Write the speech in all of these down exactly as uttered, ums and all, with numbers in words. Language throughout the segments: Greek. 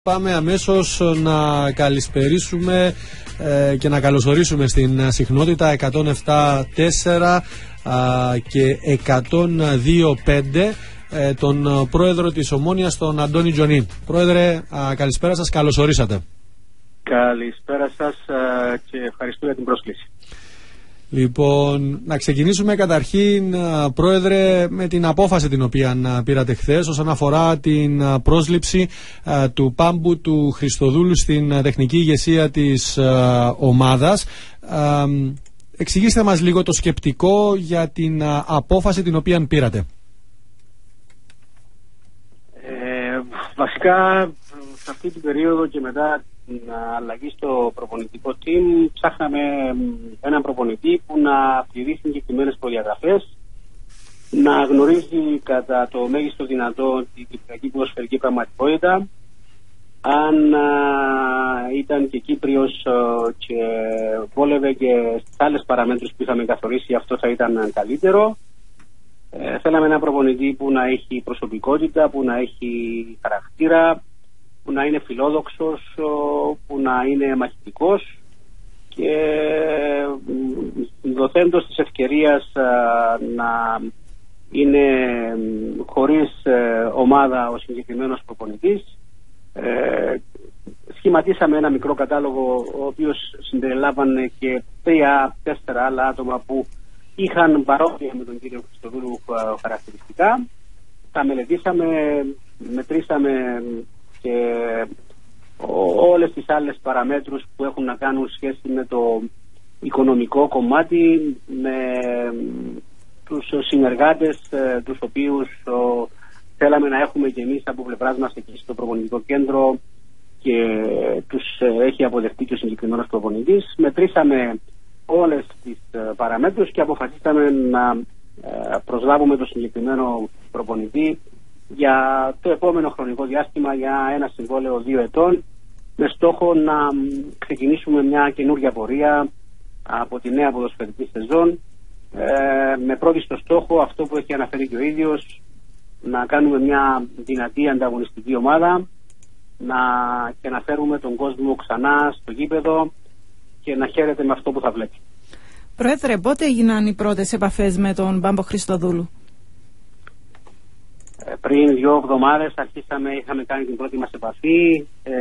Πάμε αμέσως να καλησπερίσουμε ε, και να καλωσορίσουμε στην συχνότητα εκατόν επτά κόμμα τέσσερα και εκατόν δύο κόμμα πέντε ε, τον πρόεδρο της Ομόνοιας, τον Αντώνη Τζονή. Πρόεδρε, α, καλησπέρα σας, καλωσορίσατε. Καλησπέρα σας και ευχαριστώ για την πρόσκληση. Λοιπόν, να ξεκινήσουμε καταρχήν, Πρόεδρε, με την απόφαση την οποία πήρατε χθες όσον αφορά την πρόσληψη του Πάμπου του Χριστοδούλου στην τεχνική ηγεσία της ομάδας. Εξηγήστε μας λίγο το σκεπτικό για την απόφαση την οποία πήρατε. Ε, βασικά, σε αυτή την περίοδο και μετά την αλλαγή στο προπονητικό team, ψάχναμε έναν προπονητή που να πληρεί συγκεκριμένες προδιαγραφές, να γνωρίζει κατά το μέγιστο δυνατό την κυπριακή ποδοσφαιρική πραγματικότητα. Αν α, ήταν και Κύπριος α, και βόλευε και στις άλλες παραμέτρους που είχαμε καθορίσει, αυτό θα ήταν καλύτερο. Ε, θέλαμε έναν προπονητή που να έχει προσωπικότητα, που να έχει χαρακτήρα, που να είναι φιλόδοξος, που να είναι μαχητικός και δοθέντος της ευκαιρίας να είναι χωρίς ομάδα ο συγκεκριμένος προπονητής. Ε, σχηματίσαμε ένα μικρό κατάλογο, ο οποίος συμπεριλάμβανε και τρία-τέσσερα άλλα άτομα που είχαν παρόμοια με τον κύριο Χριστοδούλου χαρακτηριστικά. Τα μελετήσαμε, μετρήσαμε και όλες τις άλλες παραμέτρους που έχουν να κάνουν σχέση με το οικονομικό κομμάτι, με τους συνεργάτες τους οποίους ο, θέλαμε να έχουμε και εμείς από πλευράς μας εκεί στο προπονητικό κέντρο και τους έχει αποδεχτεί και ο συγκεκριμένος προπονητής. Μετρήσαμε όλες τις παραμέτρους και αποφασίσαμε να προσλάβουμε το συγκεκριμένο προπονητή για το επόμενο χρονικό διάστημα, για ένα συμβόλαιο δύο ετών, με στόχο να ξεκινήσουμε μια καινούργια πορεία από τη νέα ποδοσφαιρική σεζόν, ε, με πρώτη στο στόχο αυτό που έχει αναφέρει και ο ίδιος, να κάνουμε μια δυνατή ανταγωνιστική ομάδα, να, και να φέρουμε τον κόσμο ξανά στο γήπεδο και να χαίρεται με αυτό που θα βλέπει. Πρόεδρε, πότε έγιναν οι πρώτες επαφές με τον Πάμπο Χριστοδούλου? Πριν δύο εβδομάδες αρχίσαμε, είχαμε κάνει την πρώτη μας επαφή, ε,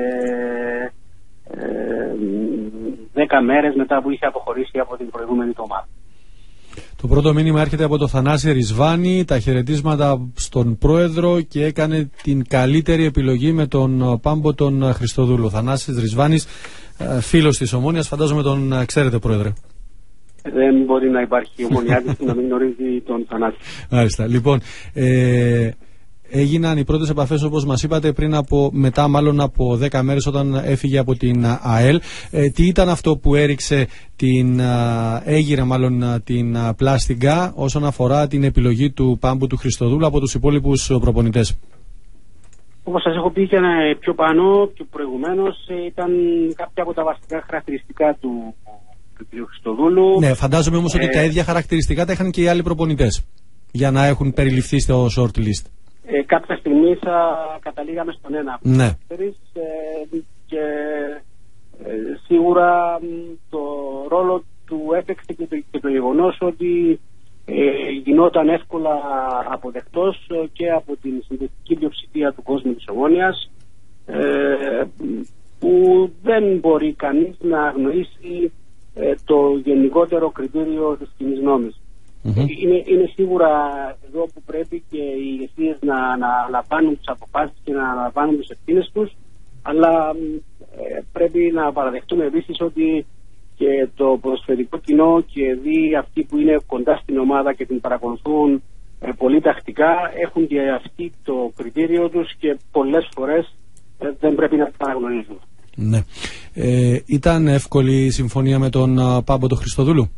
ε, δέκα μέρες μετά που είχε αποχωρήσει από την προηγούμενη ομάδα. Το πρώτο μήνυμα έρχεται από το Θανάση Ρισβάνη, τα χαιρετίσματα στον πρόεδρο και έκανε την καλύτερη επιλογή με τον Πάμπο τον Χριστοδούλου. Θανάσης Ρισβάνης, φίλος της Ομόνοιας, φαντάζομαι τον ξέρετε, πρόεδρε. Δεν μπορεί να υπάρχει ομονιάτης που να μην γνωρίζει τον Θανάση. Μάλιστα. Λοιπόν, ε, έγιναν οι πρώτες επαφές, όπως μας είπατε, πριν από, μετά μάλλον από δέκα μέρες όταν έφυγε από την ΑΕΛ. Ε, τι ήταν αυτό που έριξε την, έγειρε μάλλον την πλάστιγκα όσον αφορά την επιλογή του Πάμπου του Χριστοδούλου από τους υπόλοιπους προπονητές? Όπως σας έχω πει και πιο πάνω και προηγουμένως, ήταν κάποια από τα βασικά χαρακτηριστικά του του κ. Χριστοδούλου. Ναι, φαντάζομαι όμως ε... ότι τα ίδια χαρακτηριστικά τα είχαν και οι άλλοι προπονητές για να έχουν περιληφθεί στο short list. Ε, κάποια στιγμή θα καταλήγαμε στον ένα. Ναι. Ε, και ε, σίγουρα το ρόλο του έπαιξε και το, και το γεγονός ότι ε, γινόταν εύκολα αποδεκτός και από την συντηρητική πλειοψηφία του κόσμου της Ομόνοιας, ε, που δεν μπορεί κανείς να αγνοήσει το γενικότερο κριτήριο της κοινής νόμης. Mm-hmm. Είναι, είναι σίγουρα εδώ που πρέπει και οι ηγεσίες να, να λαμβάνουν τις αποφάσεις και να λαμβάνουν τις ευθύνες τους, αλλά ε, πρέπει να παραδεχτούμε επίσης ότι και το ποδοσφαιρικό κοινό και δι αυτοί που είναι κοντά στην ομάδα και την παρακολουθούν ε, πολύ τακτικά έχουν και αυτοί το κριτήριο τους και πολλές φορές ε, δεν πρέπει να τα αναγνωρίζουν. Ναι. Ε, ήταν εύκολη η συμφωνία με τον uh, Πάμπο τον Χριστοδούλου?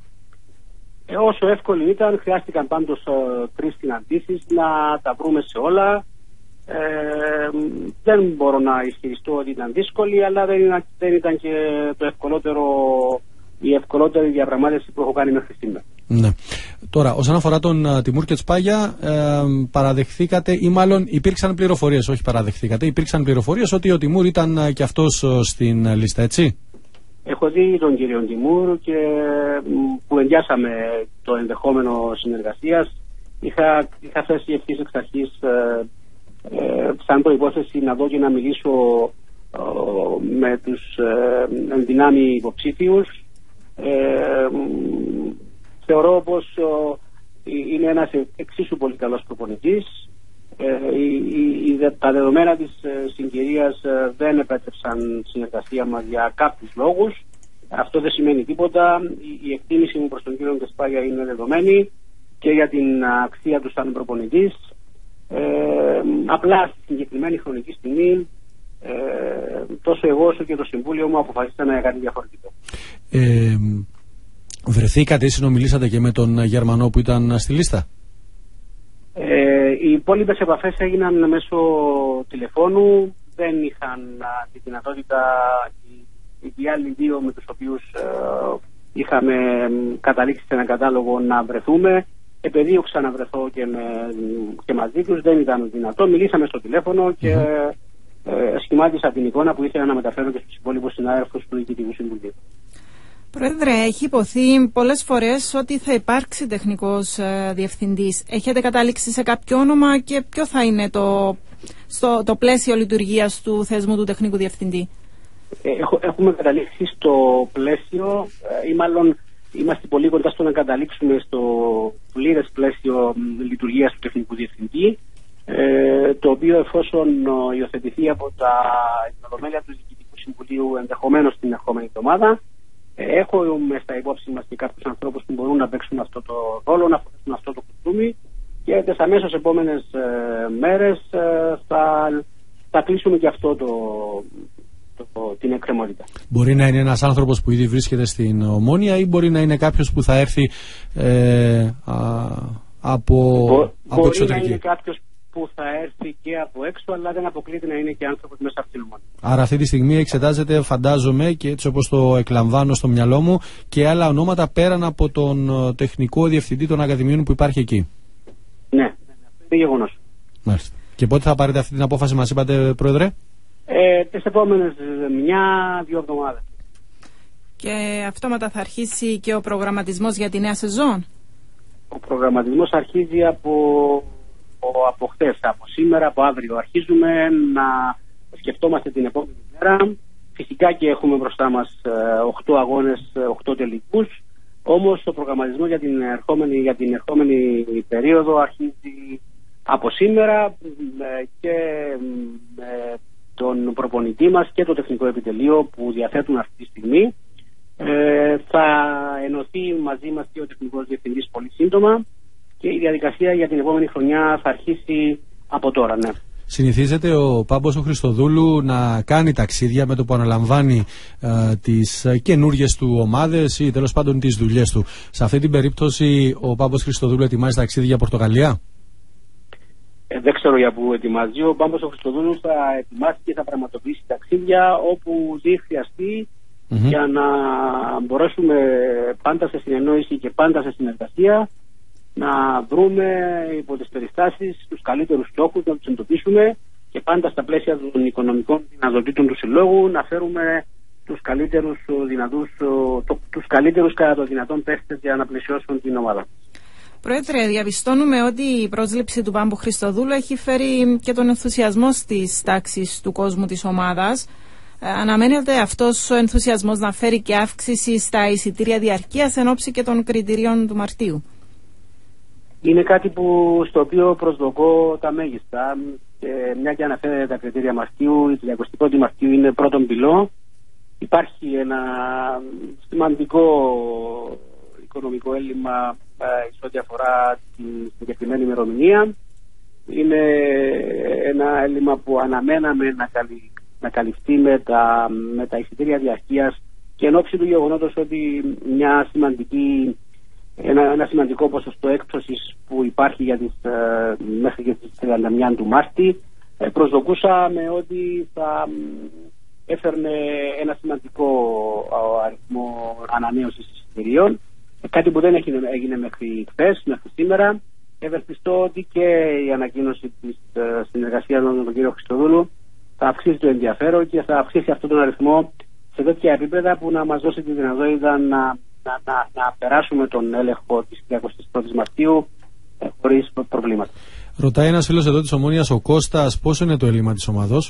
Ε, όσο εύκολη ήταν, χρειάστηκαν πάντως uh, τρεις συναντήσεις να τα βρούμε σε όλα. Ε, δεν μπορώ να ισχυριστώ ότι ήταν δύσκολη, αλλά δεν ήταν, δεν ήταν και το ευκολότερο, η ευκολότερη διαπραγμάτευση που έχω κάνει μέχρι σήμερα. Ναι. Τώρα, όσον αφορά τον uh, Τιμούρ Κετσπάγια, ε, παραδεχθήκατε, ή μάλλον υπήρξαν πληροφορίες, όχι παραδεχθήκατε, υπήρξαν πληροφορίες ότι ο Τιμούρ ήταν uh, και αυτός uh, στην uh, λίστα, έτσι. Έχω δει τον κύριο Τιμούρ και που ενδιάσαμε το ενδεχόμενο συνεργασίας. Είχα, είχα θέσει ευθύς εξ αρχής ε, ε, σαν προϋπόθεση να δω και να μιλήσω ε, με τους ε, ενδυνάμει υποψήφιους. Ε, θεωρώ πως ε, είναι ένας εξίσου πολύ καλός προπονητής. Ε, η, η, η, τα δεδομένα της ε, συγκυρίας ε, δεν επέτρεψαν συνεργασία μας για κάποιους λόγους. Αυτό δεν σημαίνει τίποτα. Η, η εκτίμηση μου προς τον κύριο Κεσπάγια είναι δεδομένη και για την αξία του σαν προπονητής. Ε, απλά στη συγκεκριμένη χρονική στιγμή ε, τόσο εγώ όσο και το Συμβούλιο μου αποφασίσαμε για κάτι διαφορετικό. Ε, βρεθήκατε ή συνομιλήσατε και με τον Γερμανό που ήταν στη λίστα? Ε, οι υπόλοιπες επαφές έγιναν μέσω τηλεφώνου. Δεν είχαν α, τη δυνατότητα οι, οι άλλοι δύο με τους οποίους ε, είχαμε καταλήξει σε ένα κατάλογο να βρεθούμε. Επεδίωξα να βρεθώ και, με, και μαζί τους, δεν ήταν δυνατό. Μιλήσαμε στο τηλέφωνο και mm-hmm. ε, σχημάτισα την εικόνα που ήθελα να μεταφέρω και στους υπόλοιπους συνάδελφους του Διοικητικού Συμβουλίου. Πρόεδρε, έχει υποθεί πολλές φορές ότι θα υπάρξει τεχνικός ε, διευθυντής. Έχετε καταλήξει σε κάποιο όνομα και ποιο θα είναι το, στο, το πλαίσιο λειτουργίας του θεσμού του τεχνικού διευθυντή? Ε, έχουμε καταλήξει στο πλαίσιο ε, ή μάλλον είμαστε πολύ κοντά στο να καταλήξουμε στο πλήρες πλαίσιο λειτουργίας του τεχνικού διευθυντή, ε, το οποίο εφόσον υιοθετηθεί από τα Ολομέλεια του Διοικητικού Συμβουλίου ενδεχομένως την ερχόμενη εβδομάδα, ε, έχουμε στα υπόψη μας και κάποιους ανθρώπους που μπορούν να παίξουν αυτό το ρόλο, να φορέσουν αυτό το κουστούμι και τις αμέσως επόμενες ε, μέρες ε, θα, θα κλείσουμε και αυτό το... Το, την εκκρεμότητα. Μπορεί να είναι ένας άνθρωπος που ήδη βρίσκεται στην Ομόνοια ή μπορεί να είναι κάποιος που θα έρθει ε, α, από, Μπο, από εξωτερική? Μπορεί να είναι κάποιος που θα έρθει και από έξω, αλλά δεν αποκλείται να είναι και άνθρωπος μέσα από την Ομόνοια. Άρα αυτή τη στιγμή εξετάζεται, φαντάζομαι, και έτσι όπως το εκλαμβάνω στο μυαλό μου, και άλλα ονόματα πέραν από τον τεχνικό διευθυντή των ακαδημίων που υπάρχει εκεί. Ναι, αυτό είναι γεγονός. Μάλιστα. Και πότε θα πάρετε αυτή την απόφαση, μας είπατε, Πρόεδρε? Ε, τις επόμενες μια-δύο εβδομάδες. Και αυτόματα θα αρχίσει και ο προγραμματισμός για τη νέα σεζόν? Ο προγραμματισμός αρχίζει από, από χθες, από σήμερα, από αύριο. Αρχίζουμε να σκεφτόμαστε την επόμενη μέρα. Φυσικά και έχουμε μπροστά μας οκτώ αγώνες, οκτώ τελικούς. Όμως ο προγραμματισμός για την ερχόμενη, για την ερχόμενη περίοδο αρχίζει από σήμερα και με τον προπονητή μας και το τεχνικό επιτελείο που διαθέτουν αυτή τη στιγμή. Ε, θα ενωθεί μαζί μας και ο τεχνικός διευθυντής πολύ σύντομα και η διαδικασία για την επόμενη χρονιά θα αρχίσει από τώρα, ναι. Συνηθίζεται ο Πάμπος ο Χριστοδούλου να κάνει ταξίδια με το που αναλαμβάνει ε, τις καινούργιες του ομάδες ή τέλος πάντων τις δουλειές του. Σε αυτή την περίπτωση ο Πάμπος Χριστοδούλου ετοιμάζει ταξίδια για Πορτογαλία? Ε, δεν ξέρω για πού ετοιμάζει. Ο Πάμπος ο Χριστοδούλου θα ετοιμάσει και θα πραγματοποιήσει ταξίδια όπου δει χρειαστεί mm-hmm. για να μπορέσουμε πάντα σε συνεννόηση και πάντα σε συνεργασία να βρούμε υπό τις περιστάσεις τους καλύτερους στόχους, να τους εντοπίσουμε και πάντα στα πλαίσια των οικονομικών δυνατοτήτων του συλλόγου να φέρουμε τους καλύτερους δυνατούς, το, τους καλύτερους κατά το δυνατόν παίχτες για να πλαισιώσουν την ομάδα. Πρόεδρε, διαπιστώνουμε ότι η πρόσληψη του Πάμπου Χριστοδούλου έχει φέρει και τον ενθουσιασμό στις τάξεις του κόσμου της ομάδας. Ε, αναμένεται αυτός ο ενθουσιασμός να φέρει και αύξηση στα εισιτήρια διαρκείας εν ώψη και των κριτηρίων του Μαρτίου? Είναι κάτι που, στο οποίο προσδοκώ τα μέγιστα. Και μια και αναφέρεται τα κριτήρια Μαρτίου, η τριακοστή πρώτη Μαρτίου είναι πρώτον πυλό. Υπάρχει ένα σημαντικό οικονομικό έλλειμμα σε ό,τι αφορά την συγκεκριμένη ημερομηνία. Είναι ένα έλλειμμα που αναμέναμε να, καλυ, να καλυφθεί με τα, με τα εισιτήρια διαρκείας και εν ώψη του γεγονότος ότι μια σημαντική, ένα, ένα σημαντικό ποσοστό έκπτωσης που υπάρχει για τις, ε, μέχρι και τις τριάντα μία του Μάρτη, ε, προσδοκούσαμε ότι θα έφερνε ένα σημαντικό αριθμό ανανέωσης εισιτηρίων. Κάτι που δεν έγινε, έγινε μέχρι χθες, μέχρι σήμερα. Ευελπιστώ ότι και η ανακοίνωση της ε, συνεργασίας με τον κύριο Χριστοδούλου θα αυξήσει το ενδιαφέρον και θα αυξήσει αυτόν τον αριθμό σε τέτοια επίπεδα που να μας δώσει τη δυνατότητα να, να, να, να περάσουμε τον έλεγχο της τριακοστής πρώτης Μαρτίου ε, χωρίς προβλήματα. Ρωτάει ένας φίλος εδώ της Ομόνοιας, ο Κώστας, πόσο είναι το έλλειμμα της ομάδος?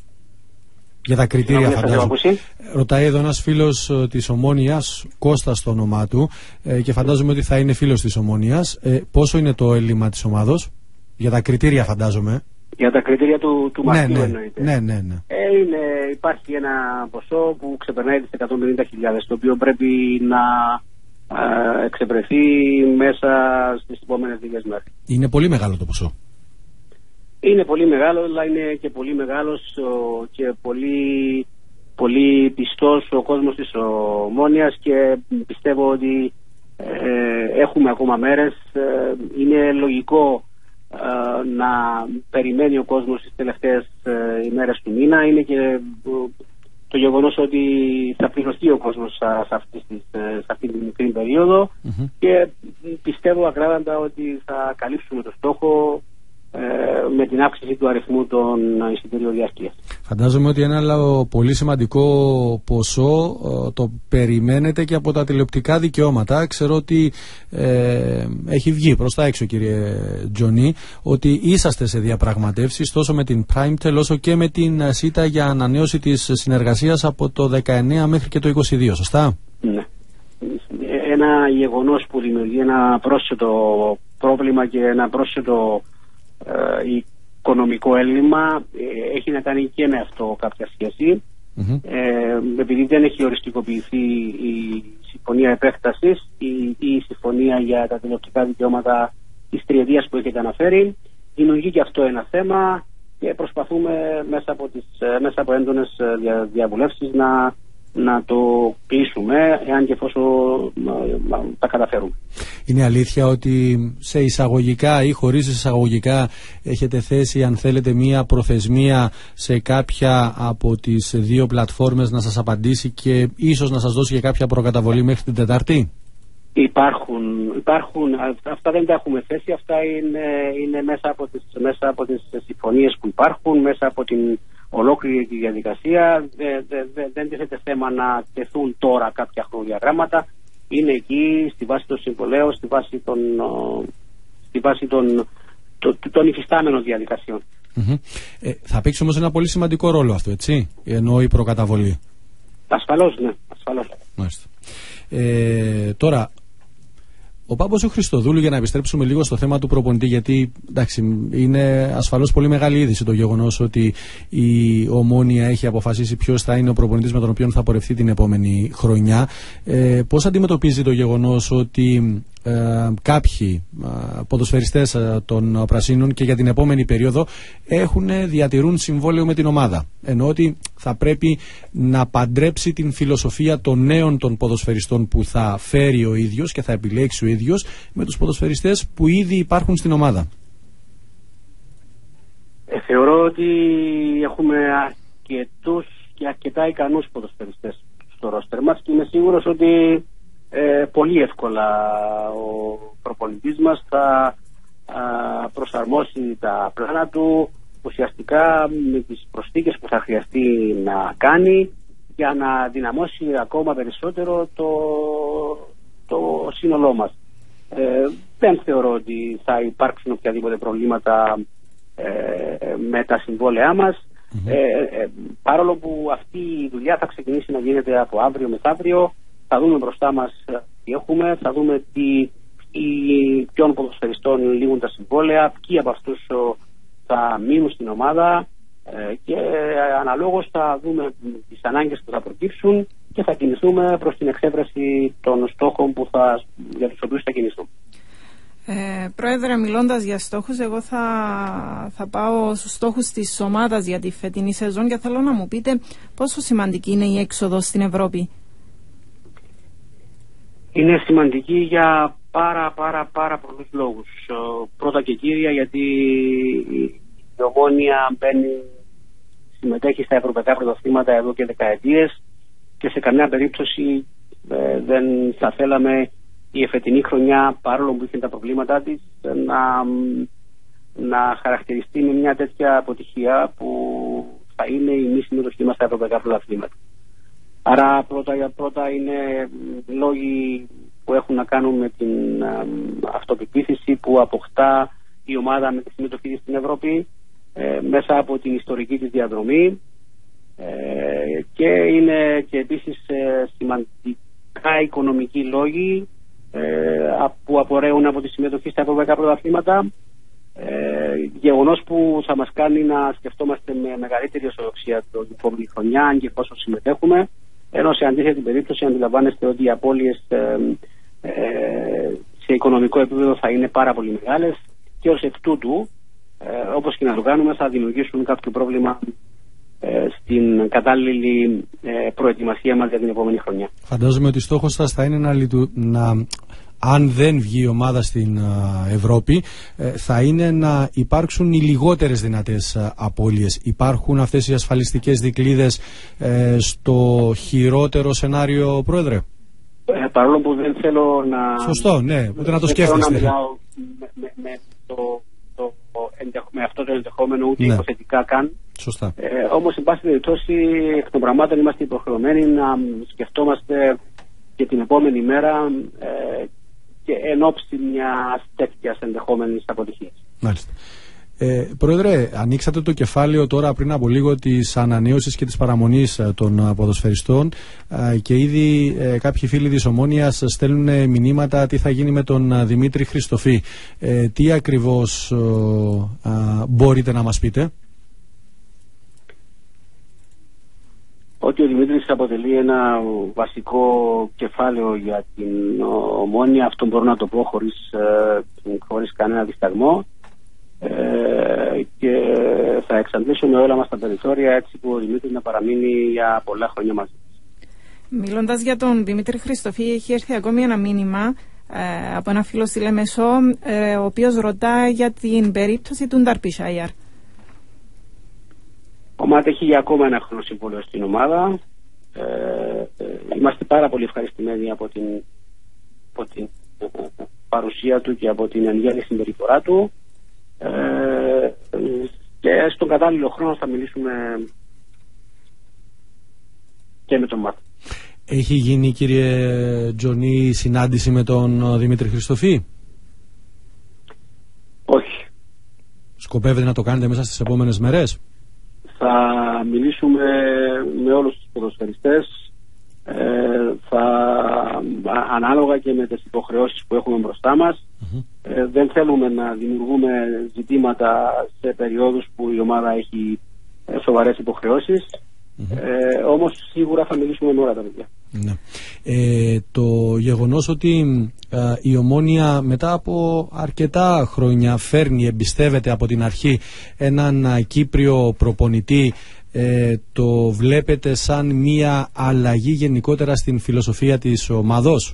Για τα κριτήρια, φαντάζομαι. Ρωτάει εδώ ένας φίλος της Ομόνοιας, Κώστας στο όνομά του, ε, και φαντάζομαι ότι θα είναι φίλος της Ομόνοιας. Ε, πόσο είναι το έλλειμμα της ομάδος? Για τα κριτήρια, φαντάζομαι. Για τα κριτήρια του, του Μαρτίου, ναι, ναι, εννοείται. Ναι, ναι, ναι. Ε, είναι, υπάρχει ένα ποσό που ξεπερνάει τις εκατόν πενήντα χιλιάδες, το οποίο πρέπει να ε, εξευρεθεί μέσα στις επόμενες λίγες μέρες. Είναι πολύ μεγάλο το ποσό. Είναι πολύ μεγάλο, αλλά είναι και πολύ μεγάλος και πολύ, πολύ πιστός ο κόσμος της Ομόνοιας και πιστεύω ότι ε, έχουμε ακόμα μέρες. Ε, είναι λογικό ε, να περιμένει ο κόσμος τις τελευταίες ε, ημέρες του μήνα. Είναι και ε, το γεγονός ότι θα πληρωθεί ο κόσμος σε αυτή, σε αυτή την μικρή περίοδο mm-hmm. και πιστεύω ακράδαντα ότι θα καλύψουμε το στόχο με την αύξηση του αριθμού των εισιτήριων διάρκειας. Φαντάζομαι ότι ένα άλλο πολύ σημαντικό ποσό το περιμένετε και από τα τηλεοπτικά δικαιώματα. Ξέρω ότι ε, έχει βγει προς τα έξω, κύριε Τζονί, ότι είσαστε σε διαπραγματεύσεις τόσο με την Primetel όσο και με την ΣΥΤΑ για ανανέωση της συνεργασίας από το δεκαεννέα μέχρι και το είκοσι δύο, σωστά? Ναι. Ένα γεγονός που δημιουργεί ένα πρόσθετο πρόβλημα και ένα πρόσθετο Ε, οικονομικό έλλειμμα ε, έχει να κάνει και με αυτό κάποια σχέση. Mm-hmm. Ε, επειδή δεν έχει οριστικοποιηθεί η συμφωνία επέκτασης ή η, η συμφωνία για τα τηλεοπτικά δικαιώματα της τριετίας που έχετε αναφέρει, δημιουργεί και αυτό ένα θέμα και προσπαθούμε μέσα από, τις, μέσα από έντονες δια, διαβουλεύσεις να, να το κλείσουμε, εάν και εφόσον τα καταφέρουμε. Είναι αλήθεια ότι σε εισαγωγικά ή χωρίς εισαγωγικά έχετε θέσει, αν θέλετε, μία προθεσμία σε κάποια από τις δύο πλατφόρμες να σας απαντήσει και ίσως να σας δώσει και κάποια προκαταβολή μέχρι την Τετάρτη? Υπάρχουν, υπάρχουν, αυτά δεν τα έχουμε θέσει, αυτά είναι, είναι μέσα, από τις, μέσα από τις συμφωνίες που υπάρχουν, μέσα από την ολόκληρη τη διαδικασία. Δε, δε, δε, δεν τίθεται θέμα να τεθούν τώρα κάποια χρονοδιαγράμματα. Είναι εκεί στη βάση των συμβολέων, στη βάση των, στη βάση των, των, των υφιστάμενων διαδικασιών. Mm-hmm. Ε, θα παίξει όμως ένα πολύ σημαντικό ρόλο αυτό, έτσι, ενώ η προκαταβολή. Ασφαλώς, ναι, ασφαλώς. Μάλιστα. Ε, τώρα, ο Πάμπος ο Χριστοδούλου, για να επιστρέψουμε λίγο στο θέμα του προπονητή, γιατί εντάξει, είναι ασφαλώς πολύ μεγάλη είδηση το γεγονός ότι η Ομόνοια έχει αποφασίσει ποιος θα είναι ο προπονητής με τον οποίο θα πορευτεί την επόμενη χρονιά. Ε, πώς αντιμετωπίζει το γεγονός ότι ε, κάποιοι ε, ποδοσφαιριστές ε, των Πρασίνων και για την επόμενη περίοδο έχουν, διατηρούν συμβόλαιο με την ομάδα, ενώ ότι θα πρέπει να παντρέψει την φιλοσοφία των νέων των ποδοσφαιριστών που θα φέρει ο ίδιος και θα επιλέξει ο ίδιος με τους ποδοσφαιριστές που ήδη υπάρχουν στην ομάδα? Ε, θεωρώ ότι έχουμε αρκετούς και αρκετά ικανούς ποδοσφαιριστές στο ρόστερ μας και είμαι σίγουρος ότι ε, πολύ εύκολα ο προπονητής μας θα α, προσαρμόσει τα πλάνα του ουσιαστικά με τις προσθήκες που θα χρειαστεί να κάνει για να δυναμώσει ακόμα περισσότερο το, το σύνολό μας. Ε, δεν θεωρώ ότι θα υπάρξουν οποιαδήποτε προβλήματα ε, με τα συμβόλαιά μας. Mm-hmm. Ε, ε, παρόλο που αυτή η δουλειά θα ξεκινήσει να γίνεται από αύριο μεθαύριο, θα δούμε μπροστά μας τι έχουμε, θα δούμε τι, ποιον ποδοσφαιριστών λήγουν τα συμβόλαια, ποιοι από αυτούς θα μείνουν στην ομάδα ε, και αναλόγως θα δούμε τις ανάγκες που θα προκύψουν και θα κινηθούμε προς την εξέβρεση των στόχων που θα, για τους οποίους θα κινηθούμε. Ε, Πρόεδρε, μιλώντας για στόχους, εγώ θα, θα πάω στους στόχους της ομάδας για τη φετινή σεζόν και θέλω να μου πείτε πόσο σημαντική είναι η έξοδος στην Ευρώπη. Είναι σημαντική για πάρα πάρα πάρα πολλούς λόγους. Πρώτα και κύρια γιατί η Ομόνοια μπαίνει, συμμετέχει στα ευρωπαϊκά πρωταθλήματα εδώ και δεκαετίες και σε καμιά περίπτωση ε, δεν θα θέλαμε η εφετινή χρονιά, παρόλο που είχε τα προβλήματά της, να, να χαρακτηριστεί με μια τέτοια αποτυχία που θα είναι η μη συμμετοχή μας στα ευρωπαϊκά πρωταθλήματα. Άρα πρώτα, πρώτα είναι λόγοι που έχουν να κάνουν με την α, αυτοπεποίθηση που αποκτά η ομάδα με τη συμμετοχή της στην Ευρώπη ε, μέσα από την ιστορική της διαδρομή ε, και είναι και επίσης ε, σημαντικά οικονομικοί λόγοι ε, που απορρέουν από τη συμμετοχή στα ευρωπαϊκά πρωταθλήματα, ε, γεγονός που θα μας κάνει να σκεφτόμαστε με μεγαλύτερη αισιοδοξία την επόμενη χρονιά, αν και εφόσον συμμετέχουμε, ενώ σε αντίθετη περίπτωση αντιλαμβάνεστε ότι οι απώλειες ε, ε, σε οικονομικό επίπεδο θα είναι πάρα πολύ μεγάλες και ως εκ τούτου, ε, όπως και να το κάνουμε, θα δημιουργήσουν κάποιο πρόβλημα ε, στην κατάλληλη ε, προετοιμασία μας για την επόμενη χρονιά. Φαντάζομαι ότι στόχος σας θα είναι να, λειτου... να... αν δεν βγει η ομάδα στην Ευρώπη, θα είναι να υπάρξουν οι λιγότερες δυνατές απώλειες. Υπάρχουν αυτές οι ασφαλιστικές δικλείδες στο χειρότερο σενάριο, Πρόεδρε? Ε, παρόλο που δεν θέλω να... Σωστό, ναι, ούτε να το σκέφτεστε. Δεν θέλω να μιλάω με, με, με, το, το, με αυτό το ενδεχόμενο, ούτε ναι. υποθετικά καν. Σωστά. Ε, όμως, εν πάση περιπτώσει, εκ των πραγμάτων είμαστε υποχρεωμένοι να σκεφτόμαστε και την επόμενη μέρα ε, και εν ώψη μια τέτοια ενδεχόμενη αποτυχία. Μάλιστα. Ε, Πρόεδρε, ανοίξατε το κεφάλαιο τώρα πριν από λίγο της ανανέωσης και της παραμονής των ποδοσφαιριστών ε, και ήδη ε, κάποιοι φίλοι της Ομόνοιας στέλνουν μηνύματα τι θα γίνει με τον Δημήτρη Χριστοφή. Ε, τι ακριβώς ε, ε, μπορείτε να μας πείτε? Ότι ο Δημήτρης αποτελεί ένα βασικό κεφάλαιο για την Ομόνια, αυτό μπορώ να το πω χωρίς, χωρίς κανένα δισταγμό, ε, και θα εξαντλήσουμε όλα μας τα περιθώρια έτσι που ο Δημήτρης να παραμείνει για πολλά χρόνια μαζί. Μιλώντας για τον Δημήτρη Χριστοφή, έχει έρθει ακόμη ένα μήνυμα ε, από ένα φίλο στη Λεμεσό, ε, ο οποίος ρωτά για την περίπτωση του Νταρπισάιαρ. Ο Μάτ έχει για ακόμα ένα χρόνο συμβόλαιο στην ομάδα. Ε, ε, είμαστε πάρα πολύ ευχαριστημένοι από την, από την παρουσία του και από την ενγέννη συμπεριφορά του. Ε, και στον κατάλληλο χρόνο θα μιλήσουμε και με τον Μάτ. Έχει γίνει, κύριε Τζονή, συνάντηση με τον Δημήτρη Χριστοφή? Όχι. Σκοπεύετε να το κάνετε μέσα στις επόμενες μέρες? Θα μιλήσουμε με όλους τους ποδοσφαιριστές, ε, θα, ανάλογα και με τις υποχρεώσεις που έχουμε μπροστά μας. Mm-hmm. Ε, δεν θέλουμε να δημιουργούμε ζητήματα σε περιόδους που η ομάδα έχει σοβαρές υποχρεώσεις. Mm-hmm. Ε, όμως σίγουρα θα μιλήσουμε με όλα τα παιδιά. Ναι. Ε, το γεγονός ότι ε, η Ομόνοια μετά από αρκετά χρόνια φέρνει, εμπιστεύεται από την αρχή έναν ε, Κύπριο προπονητή, ε, το βλέπετε σαν μία αλλαγή γενικότερα στην φιλοσοφία της ομάδος?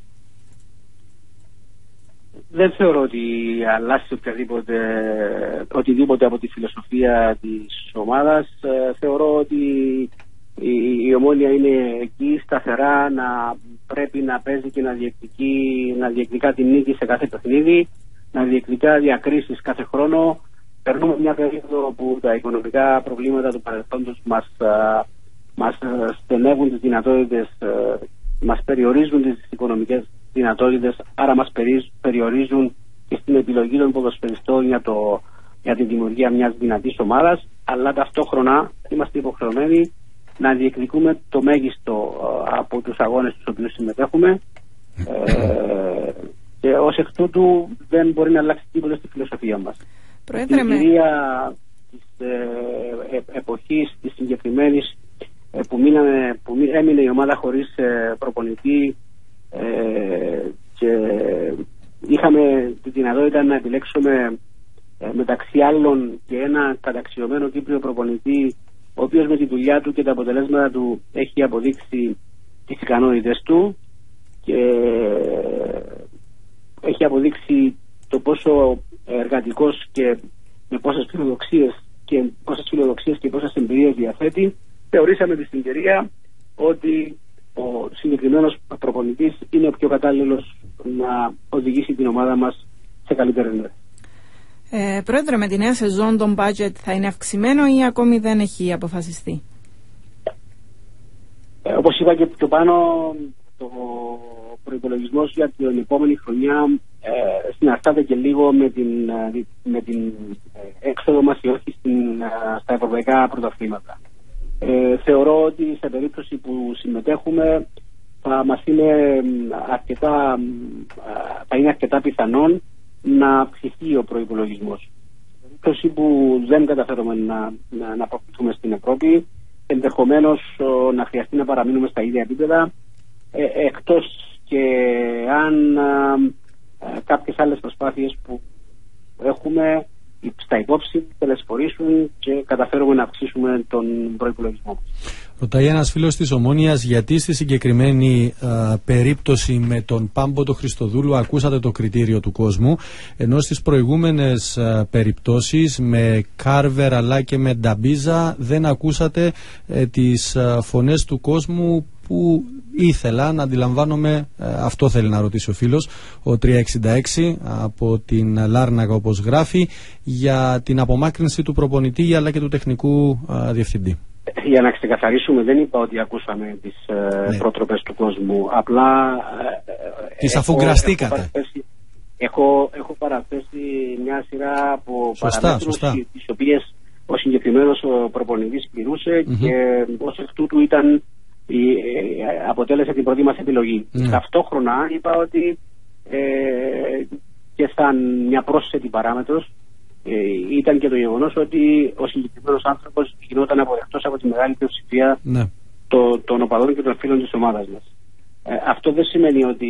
Δεν θεωρώ ότι αλλάζει οποιαδήποτε, οτιδήποτε από τη φιλοσοφία της ομάδας. Ε, θεωρώ ότι η, η Ομόνοια είναι εκεί σταθερά να πρέπει να παίζει και να διεκδικεί, να διεκδικά την νίκη σε κάθε παιχνίδι, να διεκδικά διακρίσεις κάθε χρόνο. Περνούμε μια περίοδο που τα οικονομικά προβλήματα του παρελθόντος μας, α, μας στενεύουν τις δυνατότητες, α, μας περιορίζουν τις οικονομικές δυνατότητες, άρα μας περιορίζουν και στην επιλογή των ποδοσφαιριστών για, το, για τη δημιουργία μιας δυνατής ομάδας, αλλά ταυτόχρονα είμαστε υποχρεωμένοι να διεκδικούμε το μέγιστο από τους αγώνες στους οποίους συμμετέχουμε, ε, και ως εκ τούτου δεν μπορεί να αλλάξει τίποτα στη φιλοσοφία μας. Πρόεδρε, η κυρία της ε, ε, εποχής της συγκεκριμένης ε, που, μείναμε, που έμεινε η ομάδα χωρίς ε, προπονητή, ε, και είχαμε τη δυνατότητα να επιλέξουμε ε, μεταξύ άλλων και ένα καταξιωμένο Κύπριο προπονητή, ο οποίος με τη δουλειά του και τα αποτελέσματα του έχει αποδείξει τις ικανότητες του και έχει αποδείξει το πόσο εργατικός και με πόσες φιλοδοξίες και πόσες φιλοδοξίες και πόσες εμπειρίες διαθέτει. Θεωρήσαμε τη συγκυρία ότι ο συγκεκριμένος προπονητής είναι ο πιο κατάλληλος να οδηγήσει την ομάδα μας σε καλύτερη ενέργεια. Ε, Πρόεδρε, με τη νέα σεζόν το budget θα είναι αυξημένο ή ακόμη δεν έχει αποφασιστεί? Ε, όπως είπα και πιο πάνω, το προϋπολογισμός για την επόμενη χρονιά ε, συναρτάται και λίγο με την, με την έξοδο μας ή όχι στην, στα ευρωπαϊκά πρωταθλήματα. Ε, θεωρώ ότι σε περίπτωση που συμμετέχουμε θα μας είναι αρκετά, θα είναι αρκετά πιθανόν να αυξηθεί ο προϋπολογισμός. Σε περίπτωση που δεν καταφέρουμε να, να, να προχωρήσουμε στην Ευρώπη, ενδεχομένως να χρειαστεί να παραμείνουμε στα ίδια επίπεδα, ε, εκτός και αν ε, κάποιες άλλες προσπάθειες που έχουμε στα υπόψη τελεσφορήσουν και καταφέρουμε να αυξήσουμε τον προϋπολογισμό. Ρωτάει ένας φίλος της Ομόνοιας γιατί στη συγκεκριμένη α, περίπτωση με τον Πάμπο το Χριστοδούλου ακούσατε το κριτήριο του κόσμου, ενώ στις προηγούμενες α, περιπτώσεις με Κάρβερ αλλά και με Νταμπίζα δεν ακούσατε ε, τις α, φωνές του κόσμου που ήθελα να αντιλαμβάνομαι, ε, αυτό θέλει να ρωτήσει ο φίλος, ο τριακόσια εξήντα έξι από την Λάρναγα όπως γράφει, για την απομάκρυνση του προπονητή αλλά και του τεχνικού α, διευθυντή. Για να ξεκαθαρίσουμε, δεν είπα ότι ακούσαμε τις ναι. πρότροπες του κόσμου. Απλά τις αφουγκραστήκατε. Έχω, έχω παραθέσει μια σειρά από σωστά, παραμέτρους σωστά. τις οποίες ο συγκεκριμένος προπονητής πληρούσε mm-hmm. και ως εκ τούτου ήταν, η, αποτέλεσε την πρώτη μας επιλογή. Mm. Ταυτόχρονα είπα ότι ε, και σαν μια πρόσθετη παράμετρος Ε, ήταν και το γεγονός ότι ο συγκεκριμένος άνθρωπος γινόταν αποδεκτός από τη μεγάλη πλειοψηφία ναι. το, των οπαδών και των φίλων της ομάδας μας. Ε, αυτό δεν σημαίνει ότι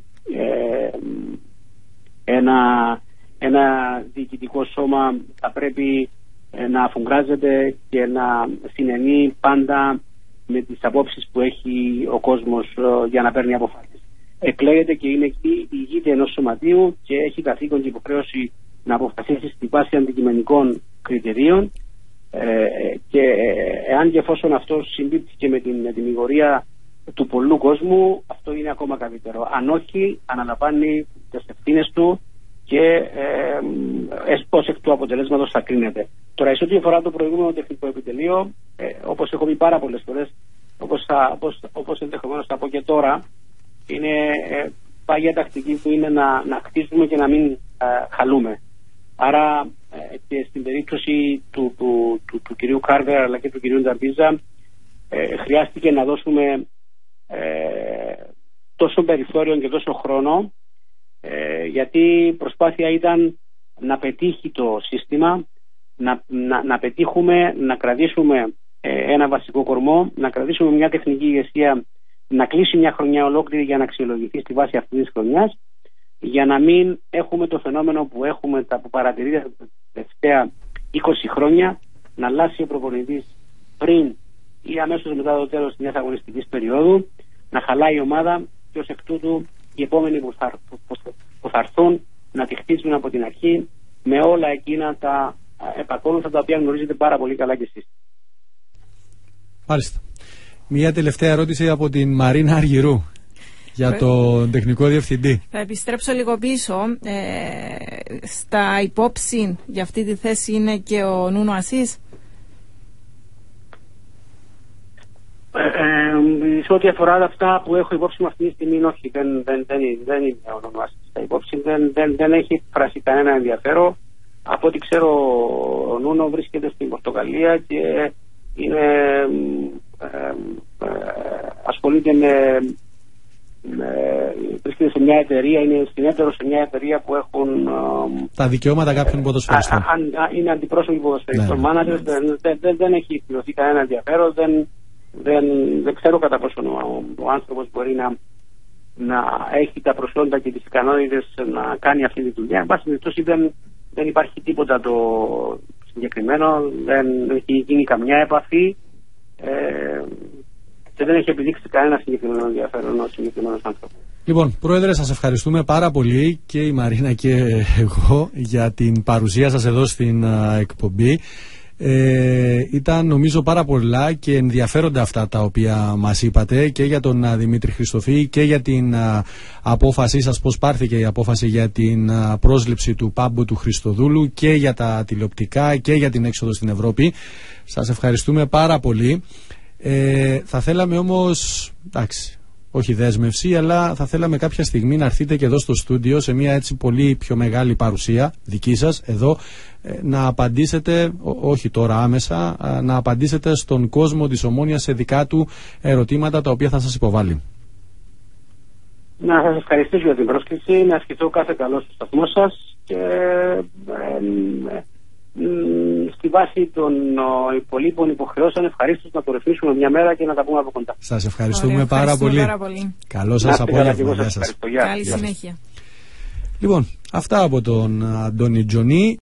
ε, ένα, ένα διοικητικό σώμα θα πρέπει ε, να αφουγκράζεται και να συνενεί πάντα με τις απόψεις που έχει ο κόσμος ε, για να παίρνει αποφάσεις. Εκλέγεται και είναι εκεί, ηγείται ενός σωματείου και έχει καθήκον και υποχρέωση να αποφασίσει στη βάση αντικειμενικών κριτηρίων ε, και εάν και εφόσον αυτό συμπίπτει και με την τιμιγορία του πολλού κόσμου, αυτό είναι ακόμα καλύτερο. Αν όχι, αναλαμβάνει τις ευθύνες του και ε, ως εκ του αποτελέσματος θα κρίνεται. Τώρα, σε ό,τι αφορά το προηγούμενο τεχνικό επιτελείο, ε, όπως έχω πει πάρα πολλές φορές, όπως, όπως, όπως ενδεχομένως θα πω και τώρα, είναι ε, πάγια τακτική που είναι να, να χτίζουμε και να μην ε, χαλούμε. Άρα ε, και στην περίπτωση του, του, του, του κυρίου Κάρβερ αλλά και του κυρίου Νταμπίζα ε, χρειάστηκε να δώσουμε ε, τόσο περιθώριο και τόσο χρόνο ε, γιατί η προσπάθεια ήταν να πετύχει το σύστημα, να, να, να πετύχουμε, να κρατήσουμε ε, ένα βασικό κορμό, να κρατήσουμε μια τεχνική ηγεσία, να κλείσει μια χρονιά ολόκληρη για να αξιολογηθεί στη βάση αυτής της χρονιάς, για να μην έχουμε το φαινόμενο που έχουμε, τα που παρατηρείται τα τελευταία είκοσι χρόνια, να αλλάξει ο προπονητής πριν ή αμέσως μετά το τέλος μιας αγωνιστικής περίοδου, να χαλάει η ομάδα και ως εκ τούτου οι επόμενοι που θα, που θα έρθουν να τη χτίσουν από την αρχή με όλα εκείνα τα επακόλουθα τα οποία γνωρίζετε πάρα πολύ καλά κι εσείς. Μάλιστα. Μια τελευταία ερώτηση από την Μαρίνα Αργυρού για τον τεχνικό διευθυντή. Θα επιστρέψω λίγο πίσω. Ε, στα υπόψη για αυτή τη θέση είναι και ο Νούνο Ασίς. Ε, ε, σε ό,τι αφορά αυτά που έχω υπόψη μου αυτή τη στιγμή, όχι, δεν, δεν, δεν, δεν είναι ο Νούνο Ασίς στα υπόψη, δεν, δεν, δεν έχει φράσει κανένα ενδιαφέρον. Από ό,τι ξέρω, ο Νούνο βρίσκεται στην Πορτογαλία και είναι, ε, ε, ασχολείται με βρίσκεται σε μια εταιρεία, είναι συνέτερο σε μια εταιρεία που έχουν τα δικαιώματα κάποιων ποδοσφαιριστών. Είναι αντιπρόσωποι ποδοσφαιριστών, μάνατζερ, δεν, δεν, δεν έχει εκπληρωθεί κανένα ενδιαφέρον, δεν, δεν, δεν ξέρω κατά πόσο ο, ο άνθρωπος μπορεί να, να έχει τα προσόντα και τις ικανότητες να κάνει αυτή τη δουλειά. Εν πάση περιπτώσει δεν, δεν υπάρχει τίποτα το συγκεκριμένο, δεν έχει γίνει καμιά επαφή. Ε, και δεν έχει επιδείξει κανένα συγκεκριμένο ενδιαφέρον ο συγκεκριμένος άνθρωπος. Λοιπόν, Πρόεδρε, σας ευχαριστούμε πάρα πολύ και η Μαρίνα και εγώ για την παρουσία σας εδώ στην uh, εκπομπή. Ε, ήταν νομίζω πάρα πολλά και ενδιαφέροντα αυτά τα οποία μας είπατε και για τον α, Δημήτρη Χριστοφή και για την α, απόφασή σας, πώς πάρθηκε η απόφαση για την α, πρόσληψη του πάμπου του Χριστοδούλου και για τα τηλεοπτικά και για την έξοδο στην Ευρώπη. Σας ευχαριστούμε πάρα πολύ. Ε, θα θέλαμε όμως, εντάξει, όχι δέσμευση, αλλά θα θέλαμε κάποια στιγμή να έρθετε και εδώ στο στούντιο σε μια έτσι πολύ πιο μεγάλη παρουσία δική σας εδώ, να απαντήσετε, όχι τώρα άμεσα, να απαντήσετε στον κόσμο της Ομόνοιας σε δικά του ερωτήματα τα οποία θα σας υποβάλει. Να σας ευχαριστήσω για την πρόσκληση, να ασκηθώ κάθε καλό στο σταθμό σας και ε, ε, ε, στη βάση των ε, υπολείπων υποχρεώσεων ευχαρίστως να το ρυθμίσουμε μια μέρα και να τα πούμε από κοντά. Σας ευχαριστούμε, Ωραία, πάρα, ευχαριστούμε πολύ. πάρα πολύ. Καλό σας απόγευμα. Καλή σας. συνέχεια. Καλή συνέχεια. Λοιπόν, αυτά από τον Αντώνη Τζονή.